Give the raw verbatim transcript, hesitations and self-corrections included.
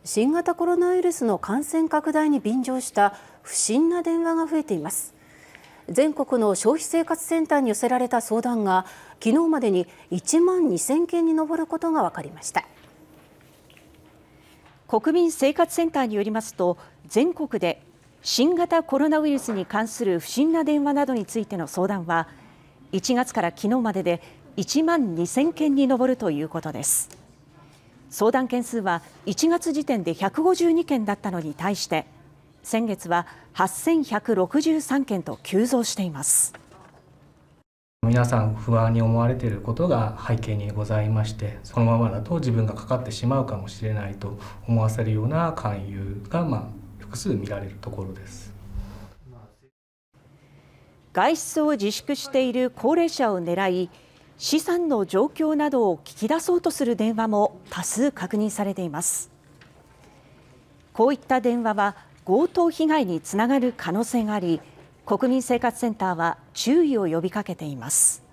新型コロナウイルスの感染拡大に便乗した不審な電話が増えています。全国の消費生活センターに寄せられた相談が昨日までにいちまんにせんけんに上ることが分かりました。 国民生活センターによりますと、全国で新型コロナウイルスに関する不審な電話などについての相談はいちがつから昨日まででいちまんにせんけんに上るということです。相談件数はいちがつ時点でひゃくごじゅうにけんだったのに対して、先月ははっせんひゃくろくじゅうさんけんと急増しています。 皆さん不安に思われていることが背景にございまして、そのままだと自分がかかってしまうかもしれないと思わせるような勧誘が、まあ、複数見られるところです。 外出を自粛している高齢者を狙い、資産の状況などを聞き出そうとする電話も多数確認されています。こういった電話は強盗被害につながる可能性があり、国民生活センターは注意を呼びかけています。